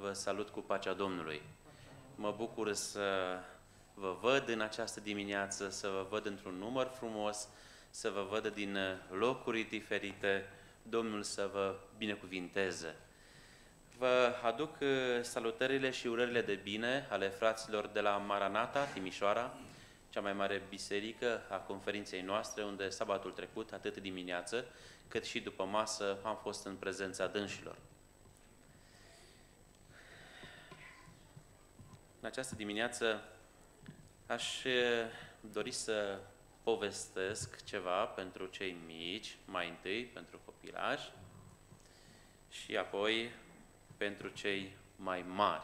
Vă salut cu pacea Domnului. Mă bucur să vă văd în această dimineață, să vă văd într-un număr frumos, să vă văd din locuri diferite. Domnul să vă binecuvinteze. Vă aduc salutările și urările de bine ale fraților de la Maranata, Timișoara, cea mai mare biserică a conferinței noastre, unde sabatul trecut, atât dimineață, cât și după masă, am fost în prezența dânșilor. În această dimineață aș dori să povestesc ceva pentru cei mici, mai întâi pentru copilași și apoi pentru cei mai mari.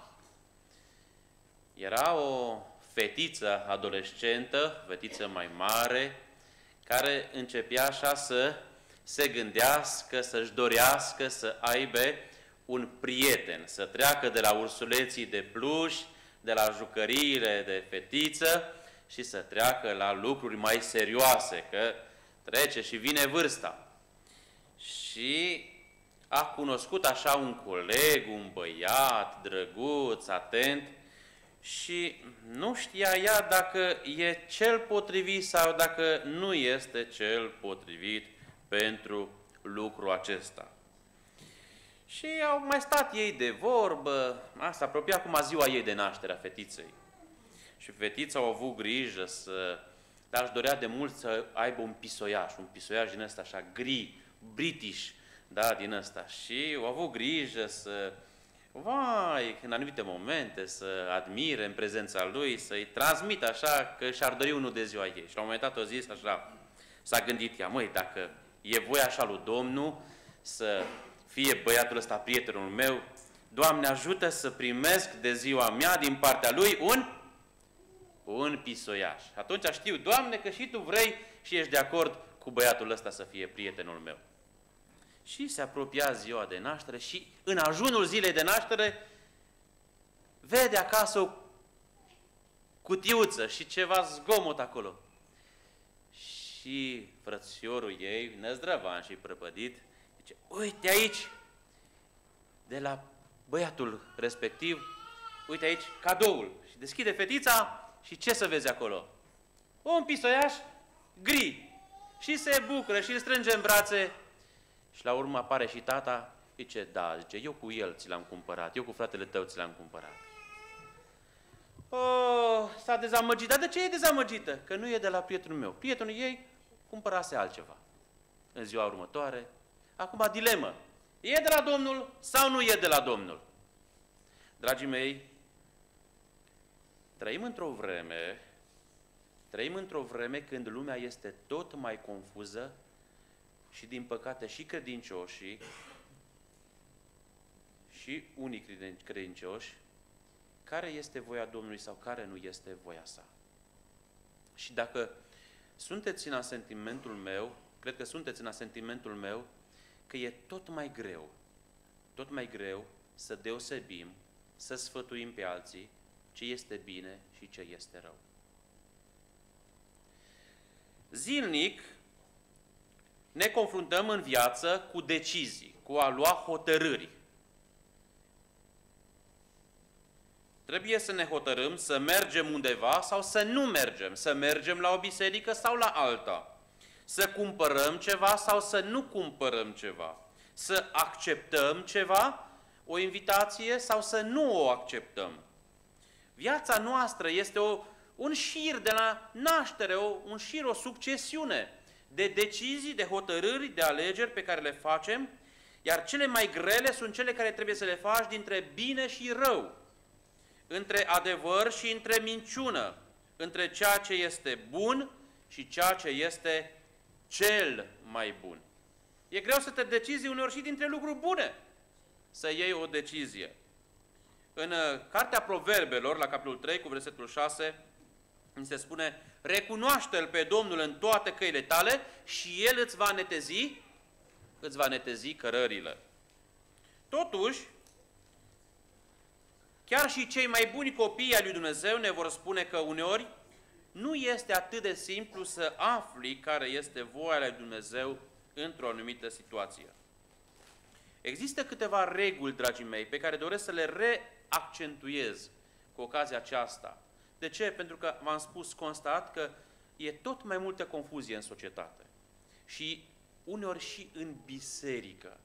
Era o fetiță adolescentă, fetiță mai mare, care începea așa să se gândească, să-și dorească să aibă un prieten, să treacă de la ursuleții de pluș, de la jucăriile de fetiță și să treacă la lucruri mai serioase, că trece și vine vârsta. Și a cunoscut așa un coleg, un băiat drăguț, atent, și nu știa ea dacă e cel potrivit sau dacă nu este cel potrivit pentru lucrul acesta. Și au mai stat ei de vorbă, asta apropia acum ziua ei de naștere a fetiței. Și fetița au avut grijă dar își dorea de mult să aibă un pisoiaș din ăsta așa gri, british, da, din ăsta. Și au avut grijă în anumite momente, să admire în prezența lui, să-i transmită așa că și-ar dori unul de ziua ei. Și la un moment dat o zis așa, s-a gândit ea, măi, dacă e voia așa lui Domnul să fie băiatul ăsta prietenul meu, Doamne ajută să primesc de ziua mea din partea lui un pisoiaș. Atunci știu, Doamne, că și Tu vrei și ești de acord cu băiatul ăsta să fie prietenul meu. Și se apropia ziua de naștere și în ajunul zilei de naștere vede acasă o cutiuță și ceva zgomot acolo. Și frățiorul ei, năzdrăvan și prăpădit, zice, uite aici, de la băiatul respectiv, uite aici, cadoul. Și deschide fetița și ce să vezi acolo? Un pisoiaș gri. Și se bucură și îl strânge în brațe. Și la urmă apare și tata, zice, da, zice, eu cu el ți l-am cumpărat, eu cu fratele tău ți l-am cumpărat. Oh, s-a dezamăgit. Dar de ce e dezamăgită? Că nu e de la prietenul meu. Prietenul ei cumpărase altceva. În ziua următoare, acum dilemă. E de la Domnul sau nu e de la Domnul? Dragii mei, trăim într-o vreme când lumea este tot mai confuză și, din păcate, și credincioșii și unii credincioși, care este voia Domnului sau care nu este voia sa. Și dacă sunteți în asentimentul meu, cred că sunteți în asentimentul meu, că e tot mai greu să deosebim, să sfătuim pe alții ce este bine și ce este rău. Zilnic ne confruntăm în viață cu decizii, cu a lua hotărâri. Trebuie să ne hotărâm să mergem undeva sau să nu mergem, să mergem la o biserică sau la alta, să cumpărăm ceva sau să nu cumpărăm ceva, să acceptăm ceva, o invitație sau să nu o acceptăm. Viața noastră este un șir de la naștere, o succesiune de decizii, de hotărâri, de alegeri pe care le facem, iar cele mai grele sunt cele care trebuie să le faci dintre bine și rău, între adevăr și între minciună, între ceea ce este bun și ceea ce este cel mai bun. E greu să te decizi uneori și dintre lucruri bune, să iei o decizie. În Cartea Proverbelor, la capitolul 3, cu versetul 6, îmi se spune, recunoaște-L pe Domnul în toate căile tale și El îți va netezi cărările. Totuși, chiar și cei mai buni copii ai lui Dumnezeu ne vor spune că uneori nu este atât de simplu să afli care este voia lui Dumnezeu într-o anumită situație. Există câteva reguli, dragii mei, pe care doresc să le accentuez cu ocazia aceasta? De ce? Pentru că v-am spus, constat că e tot mai multă confuzie în societate. Și uneori și în biserică.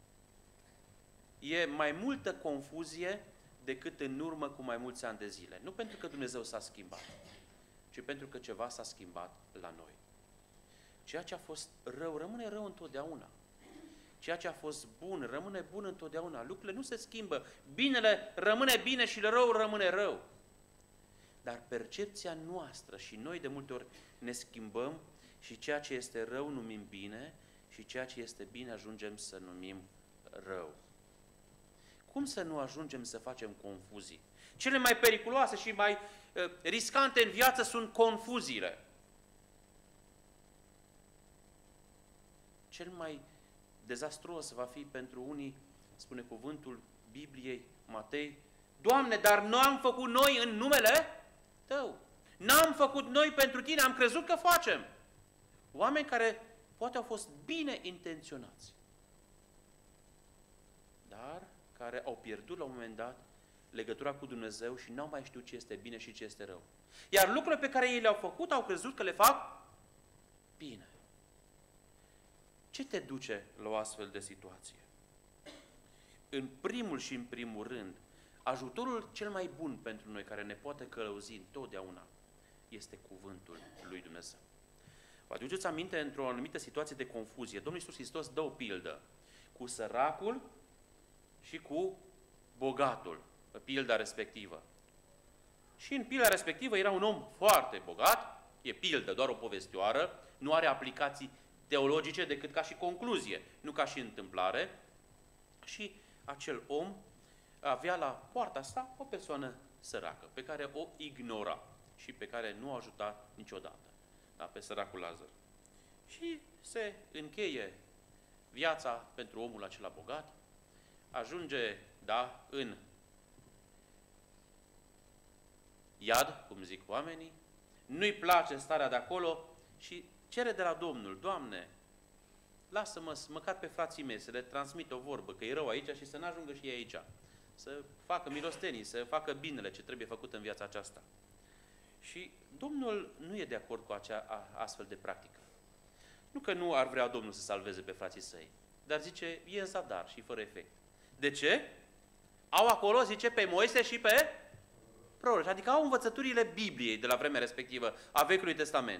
E mai multă confuzie decât în urmă cu mai mulți ani de zile. Nu pentru că Dumnezeu s-a schimbat, ci pentru că ceva s-a schimbat la noi. Ceea ce a fost rău, rămâne rău întotdeauna. Ceea ce a fost bun, rămâne bun întotdeauna. Lucrurile nu se schimbă. Binele rămâne bine și rău rămâne rău. Dar percepția noastră, și noi de multe ori ne schimbăm și ceea ce este rău numim bine și ceea ce este bine ajungem să numim rău. Cum să nu ajungem să facem confuzii? Cele mai periculoase și mai riscante în viață sunt confuziile. Cel mai dezastruos va fi pentru unii, spune cuvântul Bibliei, Matei, Doamne, dar nu am făcut noi în numele Tău. N-am făcut noi pentru Tine, am crezut că facem. Oameni care poate au fost bine intenționați, dar care au pierdut la un moment dat legătura cu Dumnezeu și n-au mai știut ce este bine și ce este rău. Iar lucrurile pe care ei le-au făcut, au crezut că le fac bine. Ce te duce la o astfel de situație? În primul și în primul rând, ajutorul cel mai bun pentru noi, care ne poate călăuzi întotdeauna, este cuvântul lui Dumnezeu. Vă aduceți aminte, într-o anumită situație de confuzie, Domnul Iisus Hristos dă o pildă cu săracul și cu bogatul, pilda respectivă. Și în pilda respectivă era un om foarte bogat, e pildă, doar o povestioară, nu are aplicații teologice decât ca și concluzie, nu ca și întâmplare. Și acel om avea la poarta sa o persoană săracă, pe care o ignora și pe care nu o ajuta niciodată, da, pe săracul Lazar. Și se încheie viața pentru omul acela bogat, ajunge, da, în iad, cum zic oamenii, nu-i place starea de acolo și cere de la Domnul, Doamne, lasă-mă măcar pe frații mei să le transmit o vorbă, că e rău aici și să n-ajungă și ei aici. Să facă milostenii, să facă binele ce trebuie făcut în viața aceasta. Și Domnul nu e de acord cu acea astfel de practică. Nu că nu ar vrea Domnul să salveze pe frații săi, dar zice, e în zadar și fără efect. De ce? Au acolo, zice, pe Moise și pe proroci, adică au învățăturile Bibliei de la vremea respectivă, a Vechiului Testament.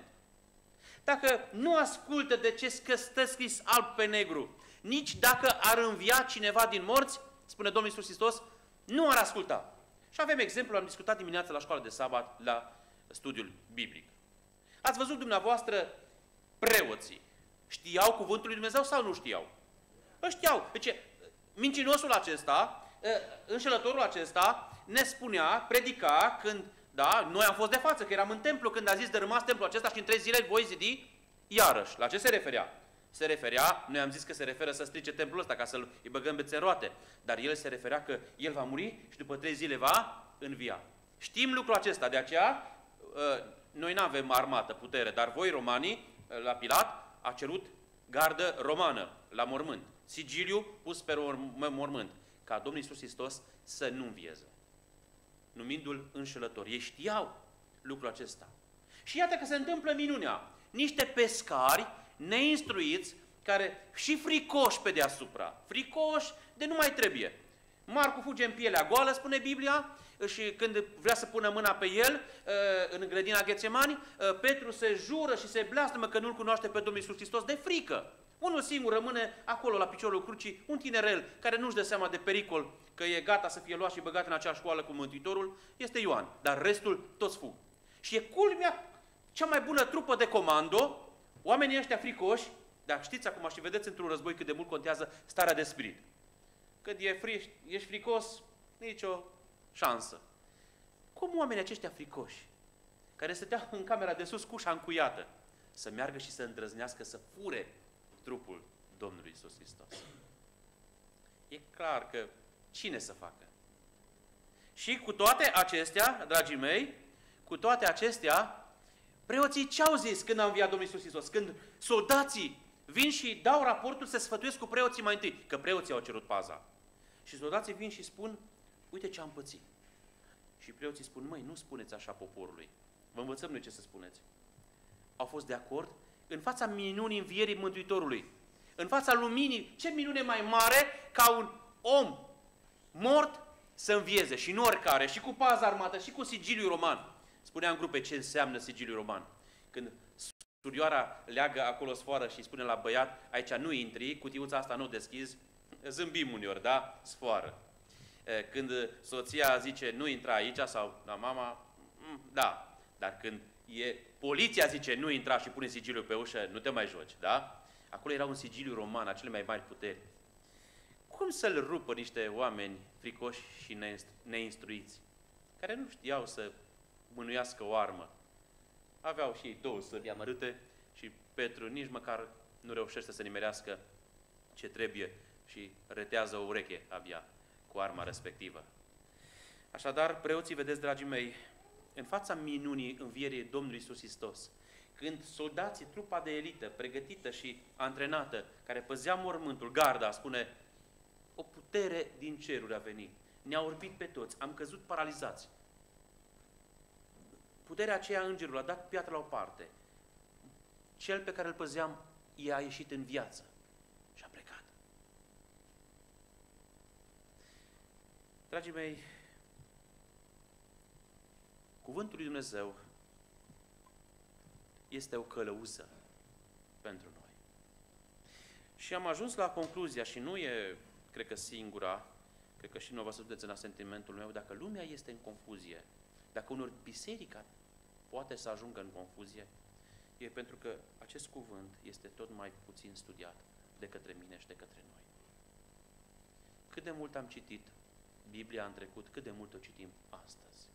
Dacă nu ascultă de ce stă scris alb pe negru, nici dacă ar învia cineva din morți, spune Domnul Iisus Hristos, nu ar asculta. Și avem exemplu, am discutat dimineața la școala de sabat, la studiul biblic. Ați văzut dumneavoastră preoții. Știau cuvântul lui Dumnezeu sau nu știau? Știau. Deci, mincinosul acesta, înșelătorul acesta, ne spunea, predica când, da, noi am fost de față, că eram în templu, când a zis dărâmați templul acesta și în 3 zile voi zidi iarăși. La ce se referea? Se referea, noi am zis că se referă să strice templul ăsta, ca să-l băgăm bețe în roate, dar el se referea că el va muri și după 3 zile va învia. Știm lucrul acesta, de aceea noi nu avem armată, putere, dar voi romanii, la Pilat, a cerut gardă romană la mormânt, sigiliu pus pe mormânt, ca Domnul Iisus Hristos să nu învieze, numindu-l înșelător. Ei știau lucrul acesta. Și iată că se întâmplă minunea. Niște pescari neinstruiți, care și fricoși pe deasupra, fricoși de nu mai trebuie. Marcu fuge în pielea goală, spune Biblia, și când vrea să pună mâna pe el, în grădina Ghețemani, Petru se jură și se blastămă că nu-L cunoaște pe Domnul Iisus Hristos de frică. Unul singur rămâne acolo la piciorul crucii, un tinerel care nu-și dă seama de pericol, că e gata să fie luat și băgat în acea școală cu Mântuitorul, este Ioan, dar restul toți fug. Și e culmea, cea mai bună trupă de comando, oamenii ăștia fricoși, dar știți acum și vedeți într-un război cât de mult contează starea de spirit. Cât ești fricos, nicio șansă. Cum oamenii aceștia fricoși, care stăteau în camera de sus cu ușa încuiată, să meargă și să îndrăznească să fure trupul Domnului Iisus Hristos? E clar că cine să facă? Și cu toate acestea, dragii mei, cu toate acestea, preoții ce-au zis când a înviat Domnul Iisus Hristos? Când soldații vin și dau raportul, se sfătuiesc cu preoții mai întâi, că preoții au cerut paza. Și soldații vin și spun, uite ce am pățit. Și preoții spun, măi, nu spuneți așa poporului. Vă învățăm noi ce să spuneți. Au fost de acord în fața minunii învierii Mântuitorului. În fața luminii, ce minune mai mare ca un om mort să învieze. Și nu oricare, și cu pază armată, și cu sigiliu roman. Spunea în grupe ce înseamnă sigiliu roman. Când surioara leagă acolo sfoară și spune la băiat, aici nu intri, cutiuța asta nu o deschizi, zâmbim uneori, da? Sfoară. Când soția zice, nu intra aici, sau la mama, da. Dar când poliția zice, nu intra și pune sigiliul pe ușă, nu te mai joci, da? Acolo era un sigiliu roman, a cele mai mari puteri. Cum să-l rupă niște oameni fricoși și neinstruiți, care nu știau să mânuiască o armă? Aveau și ei 2 săbi amărâte și Petru nici măcar nu reușește să nimerească ce trebuie și retează o ureche abia cu arma respectivă. Așadar, preoții, vedeți, dragii mei, în fața minunii învierii Domnului Iisus Hristos, când soldații, trupa de elită, pregătită și antrenată, care păzea mormântul, garda, spune, o putere din ceruri a venit, ne-a orbit pe toți, am căzut paralizați. Puterea aceea îngerului a dat piatra la o parte. Cel pe care îl păzeam i-a ieșit în viață și a plecat. Dragii mei, cuvântul lui Dumnezeu este o călăuză pentru noi. Și am ajuns la concluzia, și nu e, cred că singura, cred că și nu vă sunteți în asentimentul meu, dacă lumea este în confuzie, dacă unor biserica poate să ajungă în confuzie, e pentru că acest cuvânt este tot mai puțin studiat de către mine și de către noi. Cât de mult am citit Biblia în trecut, cât de mult o citim astăzi.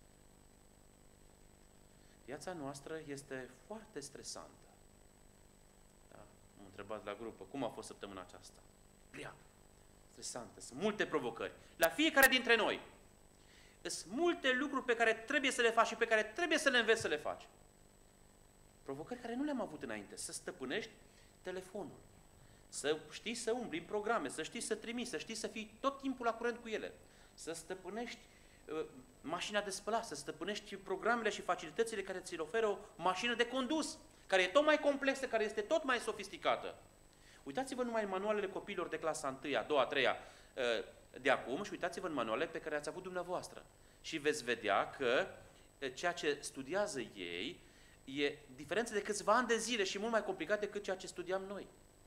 Viața noastră este foarte stresantă. Da? M-am întrebat la grupă, cum a fost săptămâna aceasta? Prea stresantă, sunt multe provocări. La fiecare dintre noi. Sunt multe lucruri pe care trebuie să le faci și pe care trebuie să le înveți să le faci. Provocări care nu le-am avut înainte. Să stăpânești telefonul, să știi să umbli în programe, să știi să trimiți, să știi să fii tot timpul la curent cu ele, să stăpânești mașina de spălat, să stăpânești programele și facilitățile care ți le oferă o mașină de condus, care e tot mai complexă, care este tot mai sofisticată. Uitați-vă numai în manualele copiilor de clasa 1, a 2, a 3 de acum și uitați-vă în manualele pe care ați avut dumneavoastră. Și veți vedea că ceea ce studiază ei e diferență de câțiva ani de zile și mult mai complicat decât ceea ce studiam noi.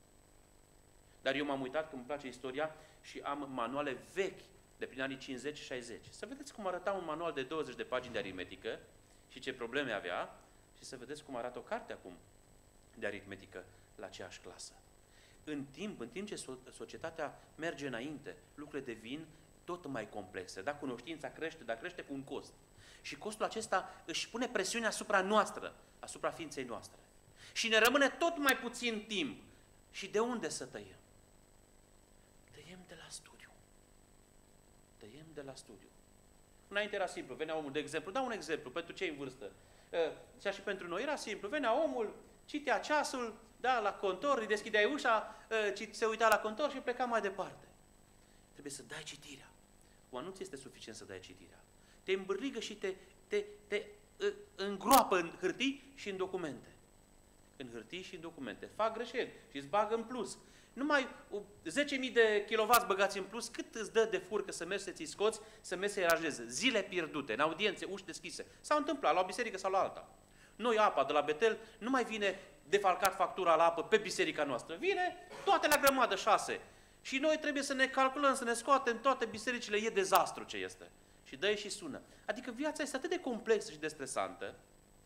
Dar eu m-am uitat, că îmi place istoria, și am manuale vechi de prin anii 50-60. Să vedeți cum arăta un manual de 20 de pagini de aritmetică și ce probleme avea și să vedeți cum arată o carte acum de aritmetică la aceeași clasă. În timp ce societatea merge înainte, lucrurile devin tot mai complexe. Dar cunoștința crește, dar crește cu un cost. Și costul acesta își pune presiune asupra noastră, asupra ființei noastre. Și ne rămâne tot mai puțin timp. Și de unde să tăiem? Tăiem de la studiu. Tăiem de la studiu. Înainte era simplu, venea omul, de exemplu, dau un exemplu pentru cei în vârstă. Și pentru noi era simplu, venea omul, citea ceasul, da, la contor, îi deschideai ușa, se uita la contor și pleca mai departe. Trebuie să dai citirea. Nu ți este suficient să dai citirea. Te îmbârligă și te îngroapă în hârtii și în documente. În hârtii și în documente. Fac greșeli și îți bagă în plus. Numai 10.000 de kilovați băgați în plus, cât îți dă de furcă să mergi să ți scoți, să mergi să-i aranjezi? Zile pierdute, în audiențe, uși deschise. S-au întâmplat la o biserică sau la alta. Noi, apa de la Betel, nu mai vine defalcat factura la apă pe biserica noastră. Vine toate la grămadă, 6. Și noi trebuie să ne calculăm, să ne scoatem toate bisericile, e dezastru ce este. Și dă-i și sună. Adică viața este atât de complexă și de stresantă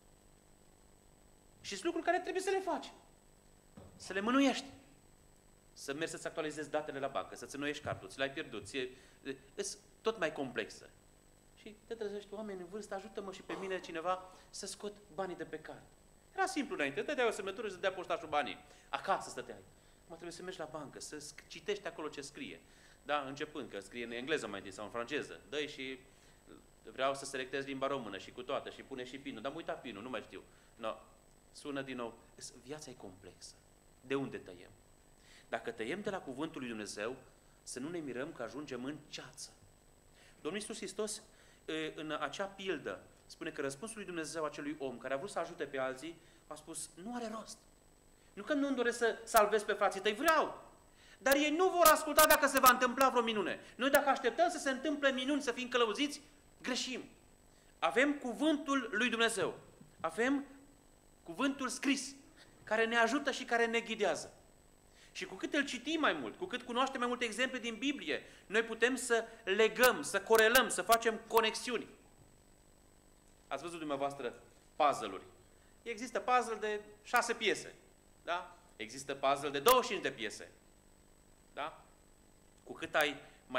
și sunt lucruri care trebuie să le faci. Să le mânuiești. Să mergi să-ți actualizezi datele la bancă, să-ți înnoiești cardul, ți l-ai pierdut. E tot mai complexă. Și te trezești, oameni în vârstă, ajută-mă și pe mine cineva să scot banii de pe card. Era simplu înainte, te dai o semnătură și să dea poștașul banii. Acasă stăteai. Acum trebuie să mergi la bancă, să citești acolo ce scrie. Da, începând, că scrie în engleză mai întâi sau în franceză. Dă-i și vreau să selectez limba română și cu toate și pune și pinul. Dar am uitat pinul, nu mai știu. No. Sună din nou. Viața e complexă. De unde tăiem? Dacă tăiem de la cuvântul lui Dumnezeu, să nu ne mirăm că ajungem în ceață. Domnul Iisus Hristos, în acea pildă, spune că răspunsul lui Dumnezeu acelui om care a vrut să ajute pe alții, a spus, nu are rost. Nu că nu-mi doresc să salvez pe frații tăi, vreau. Dar ei nu vor asculta dacă se va întâmpla vreo minune. Noi dacă așteptăm să se întâmple minuni, să fim călăuziți, greșim. Avem cuvântul lui Dumnezeu. Avem cuvântul scris, care ne ajută și care ne ghidează. Și cu cât îl citim mai mult, cu cât cunoaștem mai multe exemple din Biblie, noi putem să legăm, să corelăm, să facem conexiuni. Ați văzut dumneavoastră puzzle-uri. Există puzzle de 6 piese. Da? Există puzzle de 25 de piese. Da? Cu cât ai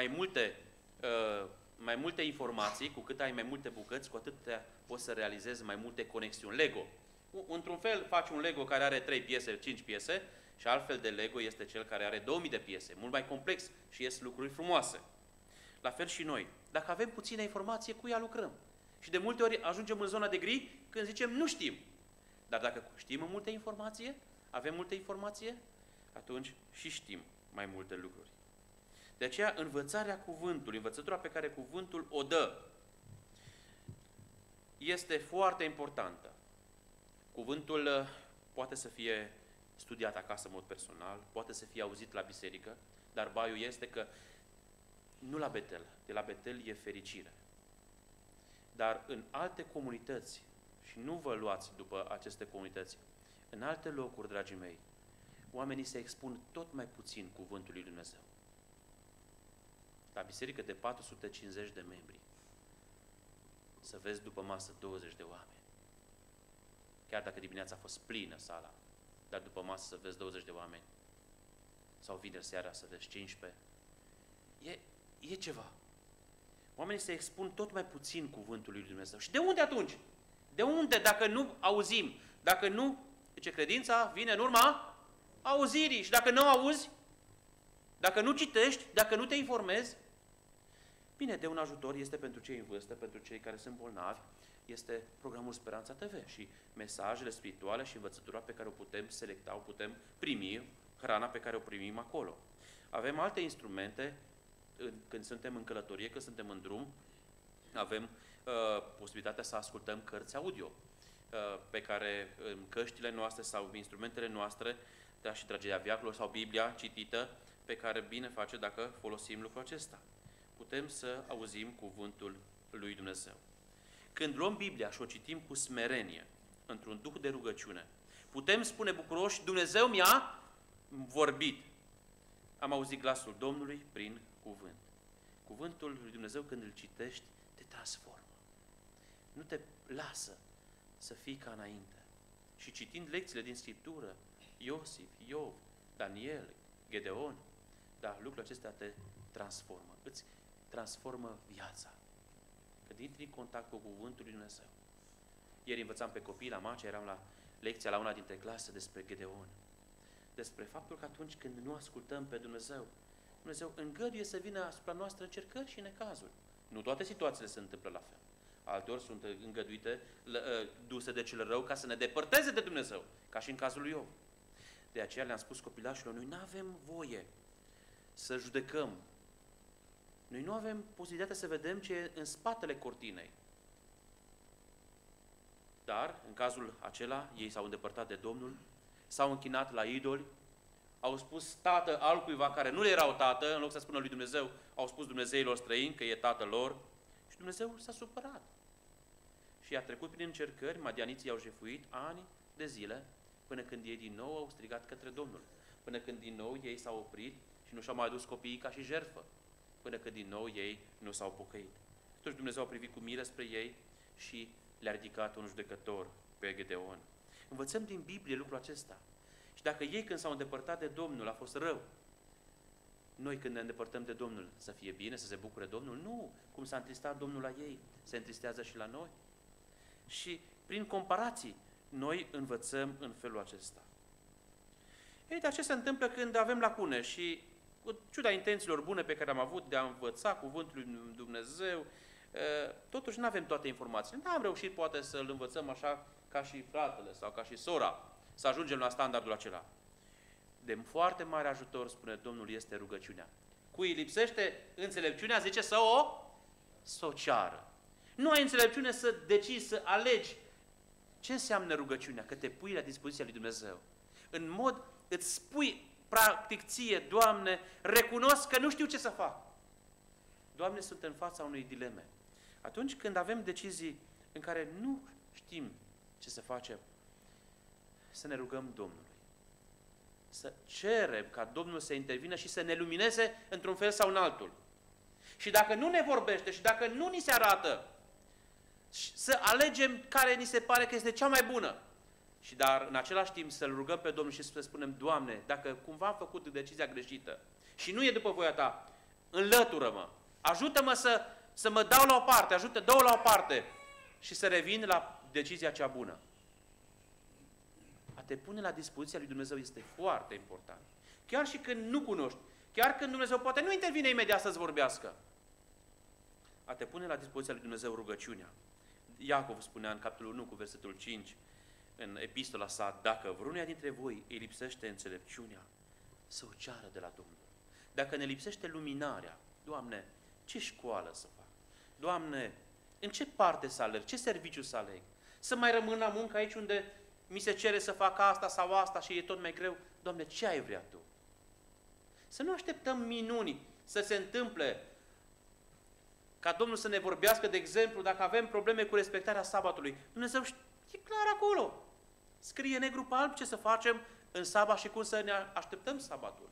mai multe informații, cu cât ai mai multe bucăți, cu atât poți să realizezi mai multe conexiuni. Lego. Într-un fel faci un Lego care are 3 piese, 5 piese și altfel de Lego este cel care are 2000 de piese. Mult mai complex și ies lucruri frumoase. La fel și noi. Dacă avem puțină informație, cu ea lucrăm. Și de multe ori ajungem în zona de gri când zicem nu știm. Dar dacă știm multe informație, avem multă informație, atunci și știm mai multe lucruri. De aceea, învățarea cuvântului, învățătura pe care cuvântul o dă, este foarte importantă. Cuvântul poate să fie studiat acasă în mod personal, poate să fie auzit la biserică, dar baiul este că nu la Betel, de la Betel e fericire. Dar în alte comunități, și nu vă luați după aceste comunități, în alte locuri, dragii mei, oamenii se expun tot mai puțin cuvântului lui Dumnezeu. La biserică de 450 de membri, să vezi după masă 20 de oameni. Chiar dacă dimineața a fost plină sala, dar după masă să vezi 20 de oameni, sau vineri seara să vezi 15, e ceva. Oamenii se expun tot mai puțin cuvântului lui Dumnezeu. Și de unde atunci? De unde dacă nu auzim? Dacă nu, zice, credința vine în urma auzirii. Și dacă nu auzi, dacă nu citești, dacă nu te informezi, bine, de un ajutor este pentru cei în vârstă, pentru cei care sunt bolnavi, este programul Speranța TV și mesajele spirituale și învățătura pe care o putem selecta, o putem primi, hrana pe care o primim acolo. Avem alte instrumente când suntem în călătorie, când suntem în drum, avem posibilitatea să ascultăm cărți audio pe care în căștile noastre sau instrumentele noastre, da, și tragedia viacolor sau Biblia citită, pe care bine face dacă folosim lucrul acesta. Putem să auzim cuvântul lui Dumnezeu. Când luăm Biblia și o citim cu smerenie, într-un duh de rugăciune, putem spune bucuroși, Dumnezeu mi-a vorbit. Am auzit glasul Domnului prin cuvânt. Cuvântul lui Dumnezeu, când îl citești, te transformă. Nu te lasă să fii ca înainte. Și citind lecțiile din Scriptură, Iosif, Iov, Daniel, Gedeon, da, lucrurile acestea te transformă. Îți transformă viața. Când intri în contact cu cuvântul lui Dumnezeu. Ieri învățam pe copii la Macea, eram la lecția la una dintre clase despre Gedeon. Despre faptul că atunci când nu ascultăm pe Dumnezeu, Dumnezeu îngăduie să vină asupra noastră încercări și necazuri. Nu toate situațiile se întâmplă la fel. Alteori sunt îngăduite, duse de cel rău ca să ne depărteze de Dumnezeu, ca și în cazul lui Iov. De aceea le-am spus copilașilor, noi nu avem voie să judecăm. Noi nu avem posibilitatea să vedem ce e în spatele cortinei. Dar, în cazul acela, ei s-au îndepărtat de Domnul, s-au închinat la idoli, au spus tată altcuiva care nu le erau tată, în loc să spună lui Dumnezeu, au spus dumnezeilor străini că e tatăl lor și Dumnezeu s-a supărat. Și a trecut prin încercări, madianiții au jefuit ani de zile, până când ei din nou au strigat către Domnul, până când din nou ei s-au oprit și nu și-au mai adus copiii ca și jertfă, până când din nou ei nu s-au pocăit. Atunci Dumnezeu a privit cu milă spre ei și le-a ridicat un judecător pe Gedeon. Învățăm din Biblie lucrul acesta. Și dacă ei când s-au îndepărtat de Domnul a fost rău, noi când ne îndepărtăm de Domnul să fie bine, să se bucure Domnul? Nu! Cum s-a întristat Domnul la ei, se întristează și la noi. Și prin comparații, noi învățăm în felul acesta. Ei, dar ce se întâmplă când avem lacune și cu ciuda intențiilor bune pe care am avut de a învăța cuvântul lui Dumnezeu, totuși nu avem toate informațiile. Nu am reușit poate să-l învățăm așa ca și fratele sau ca și sora, să ajungem la standardul acela. De foarte mare ajutor, spune Domnul, este rugăciunea. Cui îi lipsește înțelepciunea, zice să o să o ceară. Nu ai înțelepciune să decizi, să alegi. Ce înseamnă rugăciunea? Că te pui la dispoziția lui Dumnezeu. În mod, îți spui practic ție, Doamne, recunosc că nu știu ce să fac. Doamne, sunt în fața unei dileme. Atunci când avem decizii în care nu știm ce să facem, să ne rugăm Domnului. Să cerem ca Domnul să intervină și să ne lumineze într-un fel sau în altul. Și dacă nu ne vorbește și dacă nu ni se arată, să alegem care ni se pare că este cea mai bună. Și dar în același timp să-L rugăm pe Domnul și să spunem, Doamne, dacă cumva am făcut decizia greșită și nu e după voia Ta, înlătură-mă, ajută-mă să mă dau la o parte, dă-o la o parte și să revin la decizia cea bună. A te pune la dispoziția lui Dumnezeu este foarte important. Chiar și când nu cunoști, chiar când Dumnezeu poate nu intervine imediat să-ți vorbească. A te pune la dispoziția lui Dumnezeu rugăciunea. Iacov spunea în capitolul 1 cu versetul 5, în epistola sa, dacă vreunia dintre voi îi lipsește înțelepciunea, să o ceară de la Domnul. Dacă ne lipsește luminarea, Doamne, ce școală să fac? Doamne, în ce parte să alerg? Ce serviciu să aleg? Să mai rămân la muncă aici unde mi se cere să fac asta sau asta și e tot mai greu? Doamne, ce ai vrea Tu? Să nu așteptăm minuni să se întâmple, ca Domnul să ne vorbească, de exemplu, dacă avem probleme cu respectarea sabatului. Dumnezeu e clar acolo. Scrie negru pe alb ce să facem în sabat și cum să ne așteptăm sabatul.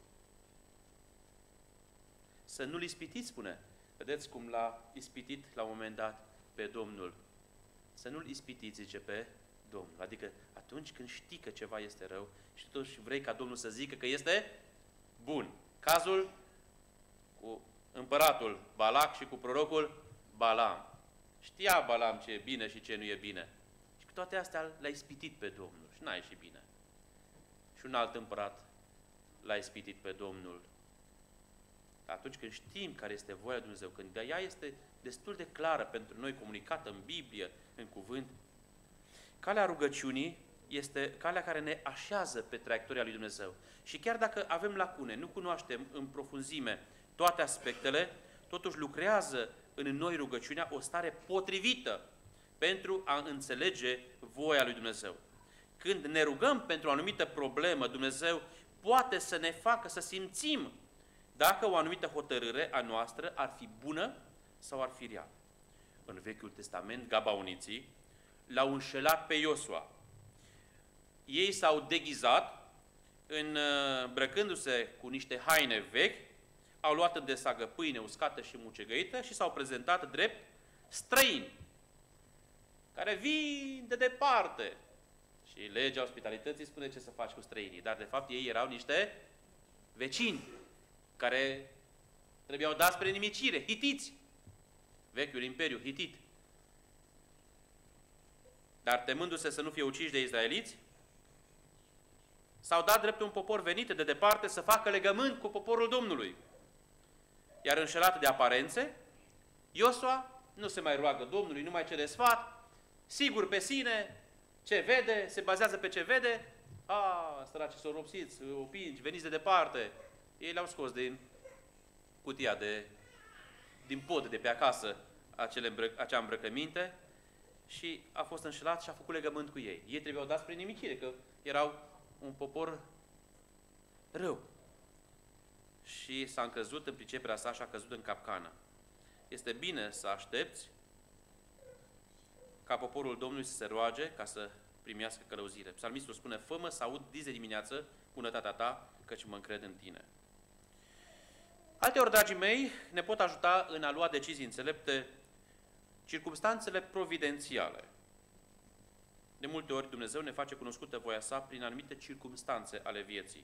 Să nu-L ispitiți, spune. Vedeți cum l-a ispitit la un moment dat pe Domnul. Să nu-L ispitiți, zice, pe Domnul. Adică atunci când știi că ceva este rău și totuși vrei ca Domnul să zică că este bun. Cazul cu împăratul Balac și cu prorocul Balam. Știa Balam ce e bine și ce nu e bine. Și cu toate astea l-a ispitit pe Domnul și n-a ieșit bine. Și un alt împărat l-a ispitit pe Domnul. Atunci când știm care este voia lui Dumnezeu, când ea este destul de clară pentru noi, comunicată în Biblie, în cuvânt, calea rugăciunii este calea care ne așează pe traiectoria lui Dumnezeu. Și chiar dacă avem lacune, nu cunoaștem în profunzime toate aspectele, totuși lucrează în noi rugăciunea o stare potrivită pentru a înțelege voia lui Dumnezeu. Când ne rugăm pentru o anumită problemă, Dumnezeu poate să ne facă să simțim dacă o anumită hotărâre a noastră ar fi bună sau ar fi rea. În Vechiul Testament, gabaoniții l-au înșelat pe Iosua. Ei s-au deghizat, îmbrăcându-se cu niște haine vechi, au luat în desagă pâine uscată și mucegăită și s-au prezentat drept străini, care vin de departe. Și legea ospitalității spune ce să faci cu străinii, dar de fapt ei erau niște vecini, care trebuiau dați spre nimicire, hitiți. Vechiul imperiu hitit. Dar temându-se să nu fie uciși de izraeliți, s-au dat drept un popor venit de departe să facă legământ cu poporul Domnului. Iar înșelat de aparențe, Iosua nu se mai roagă Domnului, nu mai cere sfat, sigur pe sine, ce vede, se bazează pe ce vede. Săracii s-au ropsiți, opingi, veniți de departe. Ei le-au scos din cutia din pod de pe acasă acea îmbrăcăminte și a fost înșelat și a făcut legământ cu ei. Ei trebuiau dați spre nimicire, că erau un popor rău. Și s-a încăzut în priceperea sa și a căzut în capcană. Este bine să aștepți ca poporul Domnului să se roage ca să primească călăuzire. Psalmistul spune, fă-mă să aud dis de dimineață bunătatea ta, căci mă încred în tine. Alteori, dragii mei, ne pot ajuta în a lua decizii înțelepte circumstanțele providențiale. De multe ori Dumnezeu ne face cunoscută voia sa prin anumite circumstanțe ale vieții.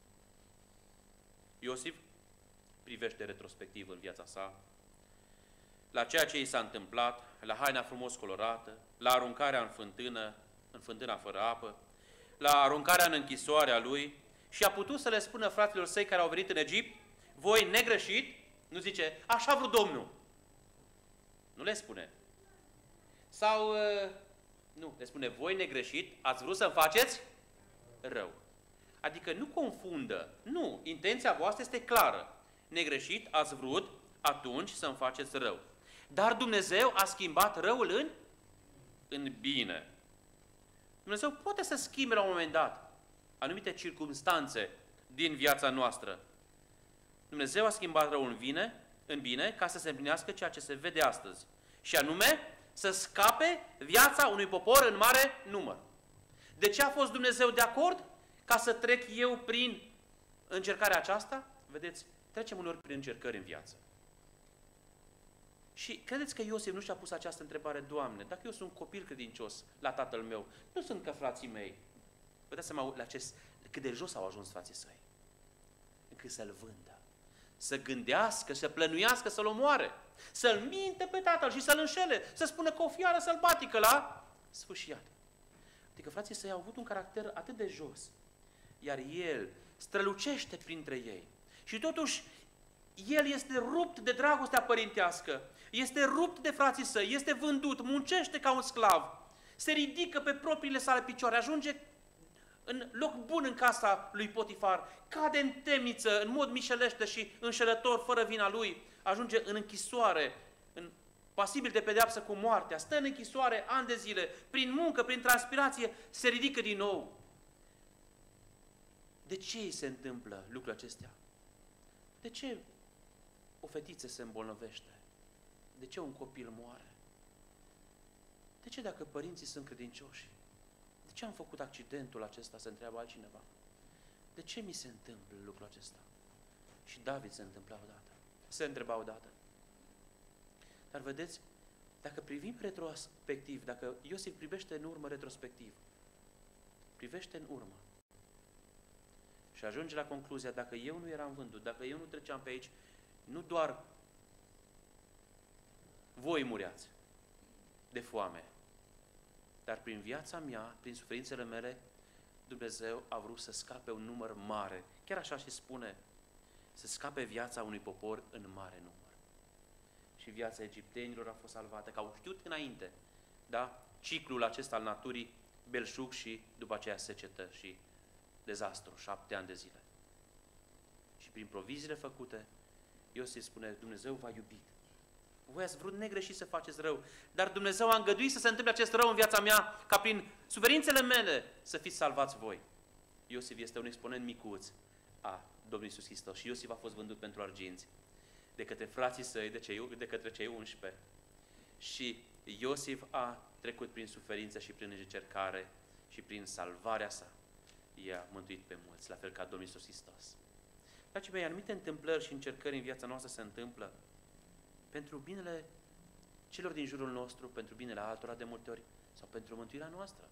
Iosif privește retrospectiv în viața sa la ceea ce i s-a întâmplat, la haina frumos colorată, la aruncarea în fântâna fără apă, la aruncarea în închisoarea lui și a putut să le spună fraților săi care au venit în Egipt, voi negreșit, nu zice, așa vrut Domnul. Nu le spune. Sau, nu, le spune, voi negreșit, ați vrut să-mi faceți rău. Adică nu confundă. Nu, intenția voastră este clară. Negreșit, ați vrut atunci să-mi faceți rău. Dar Dumnezeu a schimbat răul în bine. Dumnezeu poate să schimbe la un moment dat anumite circumstanțe din viața noastră. Dumnezeu a schimbat răul în bine ca să se împlinească ceea ce se vede astăzi. Și anume, să scape viața unui popor în mare număr. De ce a fost Dumnezeu de acord? Ca să trec eu prin încercarea aceasta? Vedeți, trecem uneori prin încercări în viață. Și credeți că Iosif nu și-a pus această întrebare: Doamne, dacă eu sunt copil credincios la tatăl meu, nu sunt ca frații mei. Vă dați seama cât de jos au ajuns frații săi, încât să-l vândă, să gândească, să plănuiască să-l omoare, să-l minte pe tatăl și să-l înșele, să spună că o fiară sălbatică l-a sfâșiat. Adică frații săi au avut un caracter atât de jos, iar el strălucește printre ei. Și totuși, el este rupt de dragostea părintească, este rupt de frații săi, este vândut, muncește ca un sclav, se ridică pe propriile sale picioare, ajunge în loc bun în casa lui Potifar, cade în temniță, în mod mișelește și înșelător, fără vina lui, ajunge în închisoare, pasibil de pedeapsă cu moartea, stă în închisoare ani de zile, prin muncă, prin transpirație, se ridică din nou. De ce îi se întâmplă lucrurile acestea? De ce o fetiță se îmbolnăvește? De ce un copil moare? De ce dacă părinții sunt credincioși? De ce am făcut accidentul acesta, se întreabă altcineva? De ce mi se întâmplă lucrul acesta? Și David se întâmpla odată. Se întreba odată. Dar vedeți, dacă privim retrospectiv, dacă Iosif privește în urmă retrospectiv, privește în urmă și ajunge la concluzia: dacă eu nu eram vândut, dacă eu nu treceam pe aici, nu doar voi mureați de foame, dar prin viața mea, prin suferințele mele, Dumnezeu a vrut să scape un număr mare. Chiar așa și spune, să scape viața unui popor în mare număr. Și viața egiptenilor a fost salvată, că au știut înainte, da? Ciclul acesta al naturii, belșug și după aceea secetă și dezastru, 7 ani de zile. Și prin proviziile făcute, Iosif spune: Dumnezeu v-a iubit. Voi ați vrut negreșit să faceți rău, dar Dumnezeu a îngăduit să se întâmple acest rău în viața mea, ca prin suferințele mele să fiți salvați voi. Iosif este un exponent micuț a Domnului Iisus Hristos și Iosif a fost vândut pentru arginți de către frații săi, de către cei 11. Și Iosif a trecut prin suferință și prin încercare și prin salvarea sa i-a mântuit pe mulți, la fel ca Domnul Iisus Hristos. Dragii mei, anumite întâmplări și încercări în viața noastră se întâmplă pentru binele celor din jurul nostru, pentru binele altora de multe ori, sau pentru mântuirea noastră,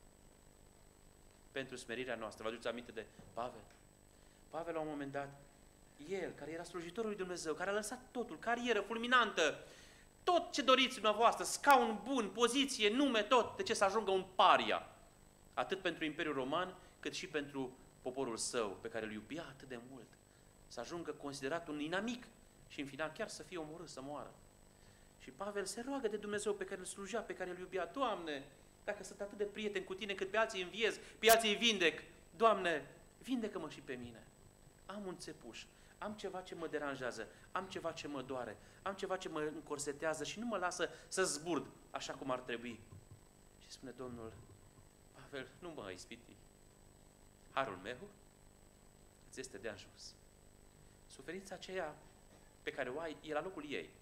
pentru smerirea noastră. Vă aduceți aminte de Pavel? Pavel, la un moment dat, el, care era slujitorul lui Dumnezeu, care a lăsat totul, carieră fulminantă, tot ce doriți dumneavoastră, scaun bun, poziție, nume, tot, de ce să ajungă un paria, atât pentru Imperiul Roman, cât și pentru poporul său, pe care îl iubea atât de mult, să ajungă considerat un inamic și în final chiar să fie omorât, să moară. Și Pavel se roagă de Dumnezeu pe care îl slujea, pe care îl iubea: Doamne, dacă sunt atât de prieten cu Tine, cât pe alții înviez, pe alții îi vindec, Doamne, vindecă-mă și pe mine. Am un țepuș, am ceva ce mă deranjează, am ceva ce mă doare, am ceva ce mă încorsetează și nu mă lasă să zburd așa cum ar trebui. Și spune Domnul: Pavel, nu mă ispiti. Harul meu îți este de ajuns. Suferința aceea pe care o ai e la locul ei.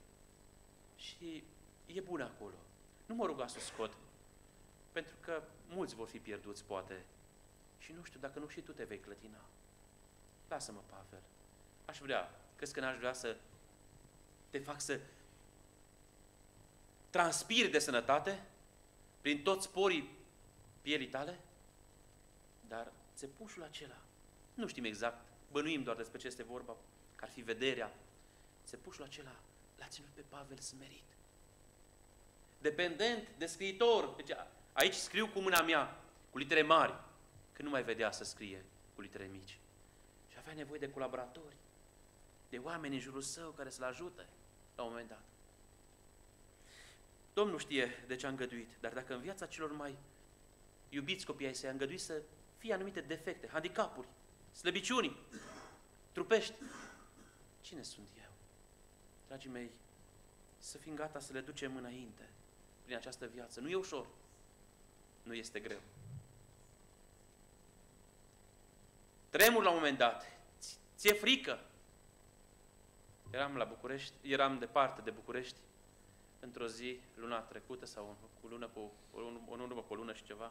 Și e bună acolo. Nu mă ruga să o scot, pentru că mulți vor fi pierduți, poate. Și nu știu dacă nu și tu te vei clătina. Lasă-mă, Pavel. Aș vrea, crezi că n-aș vrea să te fac să transpiri de sănătate prin toți sporii pielii tale? Dar țepușul acela, nu știm exact, bănuim doar despre ce este vorba, că ar fi vederea. Țepușul acela l-a ținut pe Pavel smerit. Dependent de scriitor. Deci, aici scriu cu mâna mea, cu litere mari, că nu mai vedea să scrie cu litere mici. Și avea nevoie de colaboratori, de oameni în jurul său care să-l ajute la un moment dat. Domnul știe de ce a îngăduit, dar dacă în viața celor mai iubiți copii ai săi a îngăduit să fie anumite defecte, handicapuri, slăbiciuni, trupești, cine sunt eu? Dragii mei, să fim gata să le ducem înainte prin această viață. Nu e ușor, nu este greu. Tremur la un moment dat, ți-e frică. Eram la București, eram departe de București, într-o zi, luna trecută, sau în urmă cu o lună și ceva,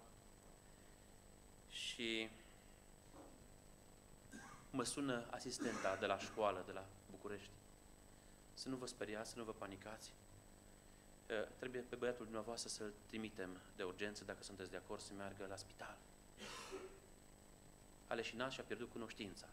și mă sună asistenta de la școală, de la București. Să nu vă speriați, să nu vă panicați. Trebuie pe băiatul dumneavoastră să-l trimitem de urgență, dacă sunteți de acord, să meargă la spital. A leșinat și a pierdut cunoștința.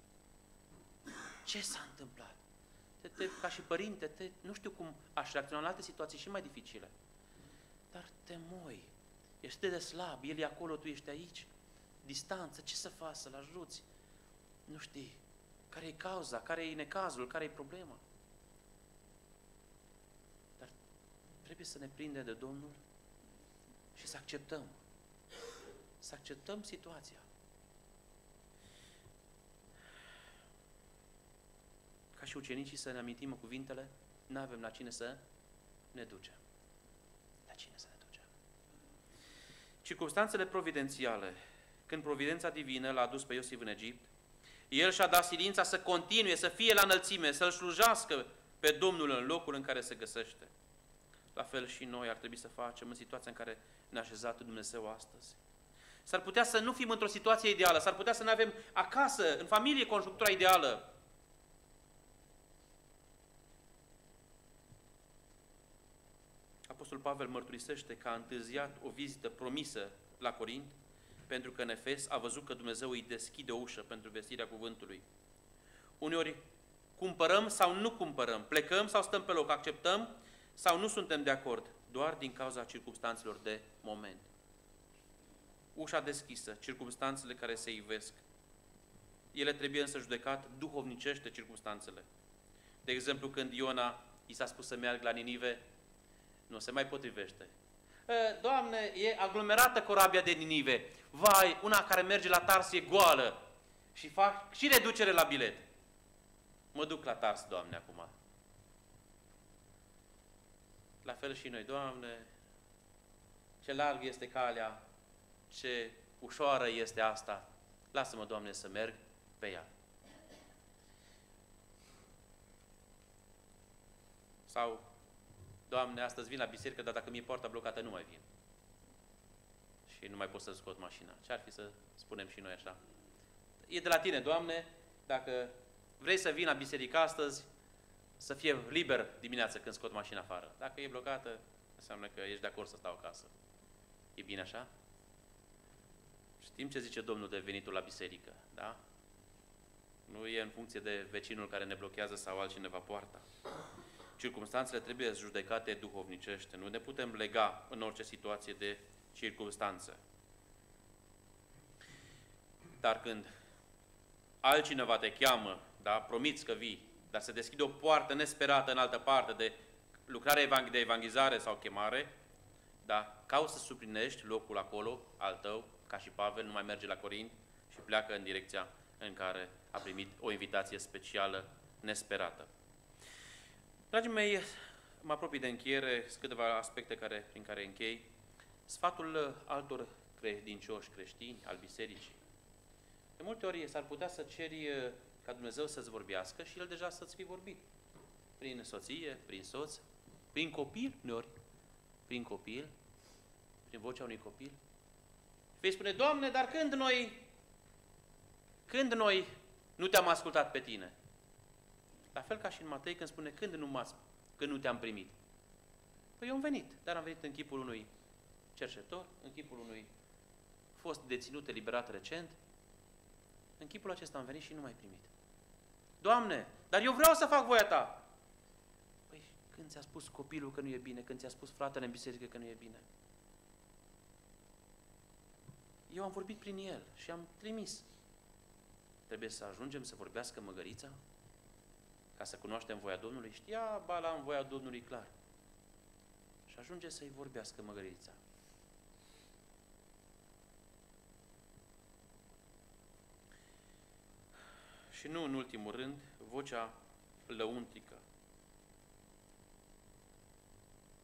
Ce s-a întâmplat? Ca și părinte, nu știu cum aș reacționa în alte situații și mai dificile. Dar te moi. Ești de slab, el e acolo, tu ești aici. Distanță, ce să faci, să-l ajuți? Nu știi. Care e cauza, care e necazul, care e problema? Dar trebuie să ne prindem de Domnul și să acceptăm. Să acceptăm situația. Ca și ucenicii să ne amintim cuvintele, n-avem la cine să ne ducem. La cine să ne ducem? Circumstanțele providențiale. Când providența divină l-a adus pe Iosif în Egipt, el și-a dat silința să continue, să fie la înălțime, să-L slujească pe Domnul în locul în care se găsește. La fel și noi ar trebui să facem în situația în care ne-a așezat Dumnezeu astăzi. S-ar putea să nu fim într-o situație ideală, s-ar putea să nu avem acasă, în familie, conjunctura ideală. Apostolul Pavel mărturisește că a întârziat o vizită promisă la Corint, pentru că în Efes a văzut că Dumnezeu îi deschide o ușă pentru vestirea cuvântului. Uneori cumpărăm sau nu cumpărăm, plecăm sau stăm pe loc, acceptăm sau nu suntem de acord, doar din cauza circumstanțelor de moment. Ușa deschisă, circumstanțele care se ivesc. Ele trebuie însă judecat duhovnicește circumstanțele. De exemplu, când Iona i s-a spus să meargă la Ninive, nu se mai potrivește. Doamne, e aglomerată corabia de Ninive. Vai, una care merge la Tars e goală. Și fac și reducere la bilet. Mă duc la Tars, Doamne, acum. La fel și noi, Doamne, ce larg este calea, ce ușoară este asta. Lasă-mă, Doamne, să merg pe ea. Sau, Doamne, astăzi vin la biserică, dar dacă mi-e poarta blocată, nu mai vin. Și nu mai pot să scot mașina. Ce-ar fi să spunem și noi așa? E de la tine, Doamne, dacă vrei să vin la biserică astăzi, să fie liber dimineața când scot mașina afară. Dacă e blocată, înseamnă că ești de acord să stau acasă. E bine așa? Știm ce zice Domnul de venitul la biserică, da? Nu e în funcție de vecinul care ne blochează sau altcineva poarta. Circumstanțele trebuie judecate duhovnicește. Nu ne putem lega în orice situație de circumstanță. Dar când altcineva te cheamă, da, promiți că vii, dar se deschide o poartă nesperată în altă parte de lucrare de evangelizare sau chemare, da, cauți să suplinești locul acolo al tău, ca și Pavel, nu mai merge la Corint și pleacă în direcția în care a primit o invitație specială, nesperată. Dragii mei, mă apropii de încheiere, sunt câteva aspecte prin care închei. Sfatul altor credincioși creștini, al bisericii. De multe ori s-ar putea să ceri ca Dumnezeu să-ți vorbească și El deja să-ți fi vorbit. Prin soție, prin soț, prin copil, uneori, prin copil, prin vocea unui copil. Vei spune, Doamne, dar când noi nu te-am ascultat pe tine? La fel ca și în Matei când spune, când nu te-am primit? Păi eu am venit, dar am venit în chipul unui cerșetor, în chipul unui fost deținut, eliberat recent. În chipul acesta am venit și nu m-ai primit. Doamne, dar eu vreau să fac voia Ta. Păi când ți-a spus copilul că nu e bine, când ți-a spus fratele în biserică că nu e bine? Eu am vorbit prin el și am trimis. Trebuie să ajungem să vorbească măgărița? Ca să cunoaștem voia Domnului? Știa Balaam voia Domnului clar. Și ajunge să-i vorbească măgărița. Și nu în ultimul rând, vocea lăuntrică.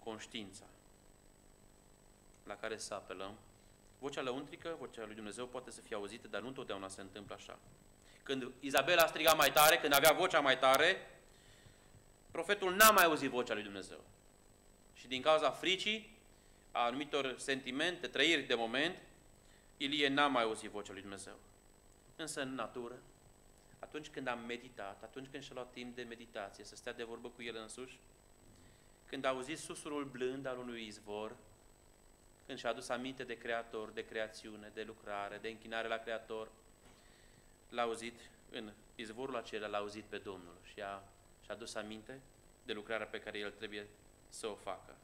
conștiința la care să apelăm. Vocea lăuntrică, vocea lui Dumnezeu poate să fie auzită, dar nu întotdeauna se întâmplă așa. Când Izabela a strigat mai tare, când avea vocea mai tare, profetul n-a mai auzit vocea lui Dumnezeu. Și din cauza fricii, a anumitor sentimente, trăiri de moment, Ilie n-a mai auzit vocea lui Dumnezeu. Însă în natură, atunci când am meditat, atunci când și-a luat timp de meditație, să stea de vorbă cu el însuși, când a auzit susurul blând al unui izvor, când și-a adus aminte de Creator, de creațiune, de lucrare, de închinare la Creator, l-a auzit în izvorul acela, l-a auzit pe Domnul și și-a adus aminte de lucrarea pe care el trebuie să o facă.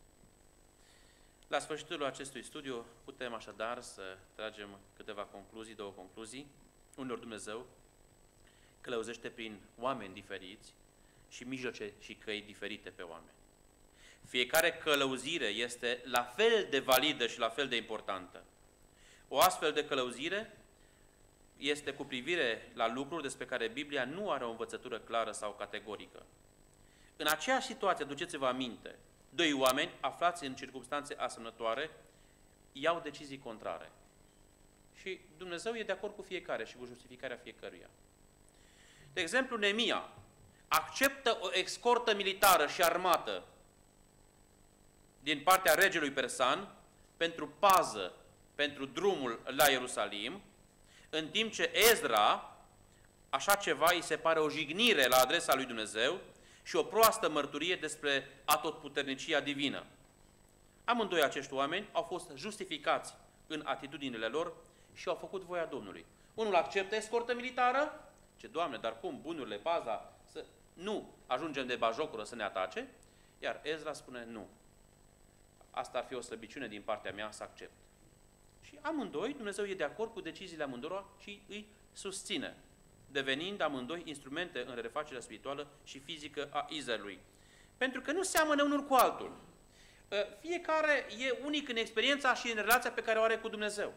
La sfârșitul acestui studiu putem așadar să tragem câteva concluzii, două concluzii. Uneori Dumnezeu călăuzește prin oameni diferiți și mijloace și căi diferite pe oameni. Fiecare călăuzire este la fel de validă și la fel de importantă. O astfel de călăuzire este cu privire la lucruri despre care Biblia nu are o învățătură clară sau categorică. În aceeași situație, aduceți-vă aminte, doi oameni aflați în circumstanțe asemănătoare iau decizii contrare. Și Dumnezeu e de acord cu fiecare și cu justificarea fiecăruia. De exemplu, Neemia acceptă o escortă militară și armată din partea regelui persan pentru pază, pentru drumul la Ierusalim, în timp ce Ezra, așa ceva îi se pare o jignire la adresa lui Dumnezeu și o proastă mărturie despre atotputernicia divină. Amândoi acești oameni au fost justificați în atitudinile lor și au făcut voia Domnului. Unul acceptă escortă militară, ce Doamne, dar cum, bunurile, paza, să nu ajungem de bajocură să ne atace, iar Ezra spune nu. Asta ar fi o slăbiciune din partea mea să accept. Și amândoi, Dumnezeu e de acord cu deciziile amândurora și îi susține, devenind amândoi instrumente în refacerea spirituală și fizică a Izraelului. Pentru că nu seamănă unul cu altul. Fiecare e unic în experiența și în relația pe care o are cu Dumnezeu.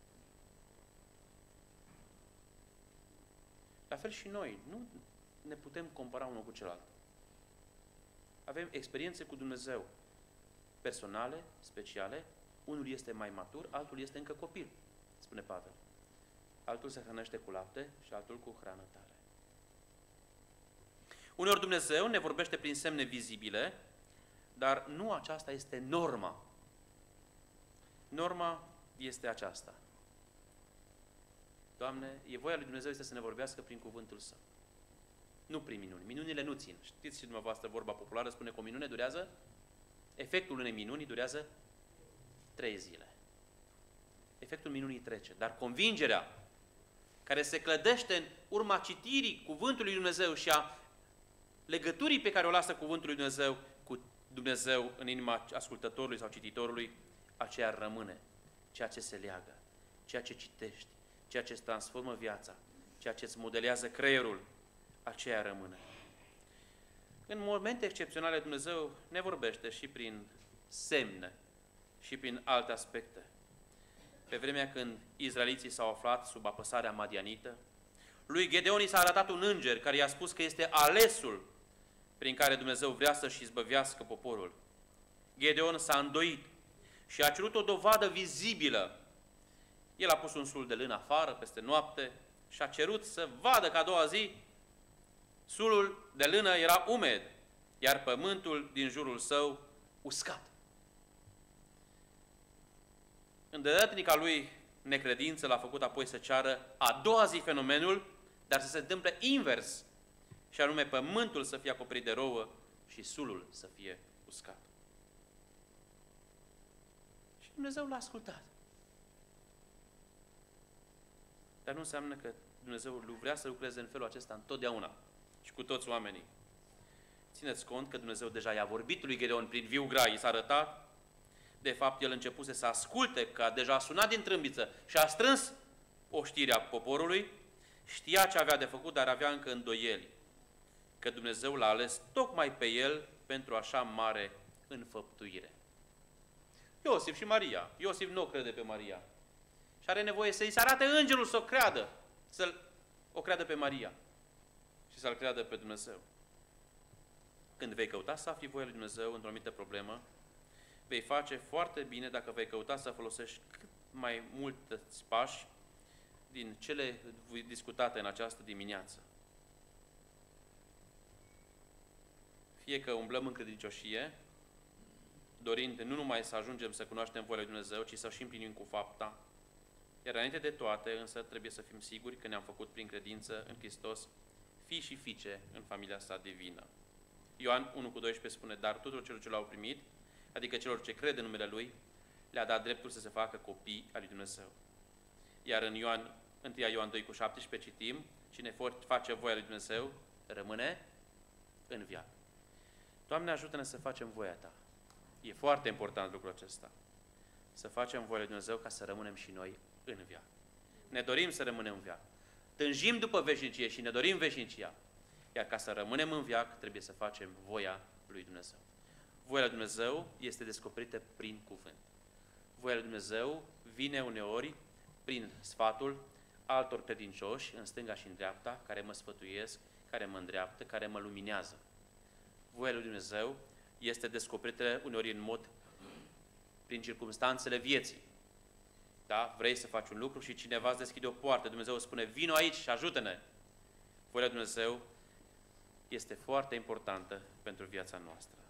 La fel și noi, nu ne putem compara unul cu celălalt. Avem experiențe cu Dumnezeu personale, speciale. Unul este mai matur, altul este încă copil, spune Pavel. Altul se hrănește cu lapte și altul cu hrană tare. Uneori Dumnezeu ne vorbește prin semne vizibile, dar nu aceasta este norma. Norma este aceasta. Doamne, e voia lui Dumnezeu este să ne vorbească prin cuvântul Său. Nu prin minuni. Minunile nu țin. Știți și dumneavoastră vorba populară spune că o minune durează, efectul unei minuni durează 3 zile. Efectul minunii trece, dar convingerea care se clădește în urma citirii cuvântului lui Dumnezeu și a legăturii pe care o lasă cuvântul lui Dumnezeu cu Dumnezeu în inima ascultătorului sau cititorului, aceea rămâne, ceea ce se leagă, ceea ce citești, ceea ce îți transformă viața, ceea ce îți modelează creierul, aceea rămâne. În momente excepționale Dumnezeu ne vorbește și prin semne și prin alte aspecte. Pe vremea când izraeliții s-au aflat sub apăsarea madianită, lui Gedeon i s-a arătat un înger care i-a spus că este alesul prin care Dumnezeu vrea să-și izbăvească poporul. Gedeon s-a îndoit și a cerut o dovadă vizibilă. El a pus un sul de lână afară peste noapte și a cerut să vadă că a doua zi sulul de lână era umed, iar pământul din jurul său uscat. Îndărătnica lui necredință l-a făcut apoi să ceară a doua zi fenomenul, dar să se întâmple invers, și anume pământul să fie acoperit de rouă și sulul să fie uscat. Și Dumnezeu l-a ascultat. Dar nu înseamnă că Dumnezeu vrea să lucreze în felul acesta întotdeauna și cu toți oamenii. Țineți cont că Dumnezeu deja i-a vorbit lui Gedeon prin viu grai, i s-a arătat. De fapt, el începuse să asculte, că a deja sunat din trâmbiță și a strâns oștirea poporului, știa ce avea de făcut, dar avea încă îndoieli că Dumnezeu l-a ales tocmai pe el pentru așa mare înfăptuire. Iosif și Maria. Iosif nu o crede pe Maria și are nevoie să-i se arate îngerul să o creadă, să o creadă pe Maria și să-L creadă pe Dumnezeu. Când vei căuta să afli voia lui Dumnezeu într-o anumită problemă, vei face foarte bine dacă vei căuta să folosești cât mai mulți pași din cele discutate în această dimineață. Fie că umblăm în credincioșie, dorind nu numai să ajungem să cunoaștem voia lui Dumnezeu, ci să și împlinim cu fapta. Iar înainte de toate, însă, trebuie să fim siguri că ne-am făcut prin credință în Hristos fii și fiice în familia sa divină. Ioan 1,12 spune, dar tuturor celor ce l-au primit, adică celor ce cred în numele Lui, le-a dat dreptul să se facă copii al lui Dumnezeu. Iar în 1 Ioan 2,17 citim, cine face voia lui Dumnezeu, rămâne în viață. Doamne, ajută-ne să facem voia Ta. E foarte important lucrul acesta. Să facem voia lui Dumnezeu ca să rămânem și noi în viață. Ne dorim să rămânem în viață. Tânjim după veșnicie și ne dorim veșnicia. Iar ca să rămânem în viață, trebuie să facem voia lui Dumnezeu. Voia lui Dumnezeu este descoperită prin cuvânt. Voia lui Dumnezeu vine uneori prin sfatul altor credincioși, în stânga și în dreapta, care mă sfătuiesc, care mă îndreaptă, care mă luminează. Voia lui Dumnezeu este descoperită uneori în mod prin circumstanțele vieții. Da? Vrei să faci un lucru și cineva îți deschide o poartă, Dumnezeu îți spune, vino aici și ajută-ne. Voia lui Dumnezeu este foarte importantă pentru viața noastră.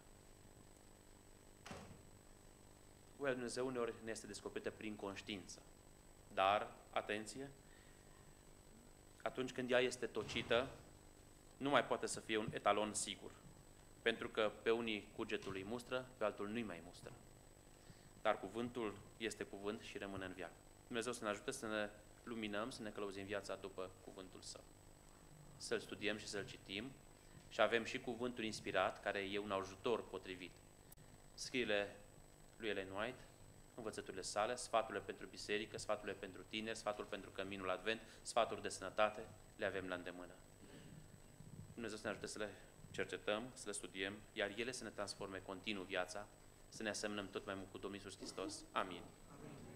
Voia lui Dumnezeu uneori ne este descoperită prin conștiință. Dar, atenție, atunci când ea este tocită, nu mai poate să fie un etalon sigur. Pentru că pe unii cugetul îi mustră, pe altul nu-i mai mustră. Dar cuvântul este cuvânt și rămâne în viață. Dumnezeu să ne ajute să ne luminăm, să ne călăuzim viața după cuvântul Său. Să-L studiem și să-L citim și avem și cuvântul inspirat, care e un ajutor potrivit. Scrierile lui Ellen White, învățăturile sale, sfaturile pentru biserică, sfaturile pentru tineri, sfatul pentru căminul Advent, sfaturi de sănătate, le avem la îndemână. Dumnezeu să ne ajute să le cercetăm, să le studiem, iar ele să ne transforme continuu viața, să ne asemănăm tot mai mult cu Domnul Iisus Hristos. Amin.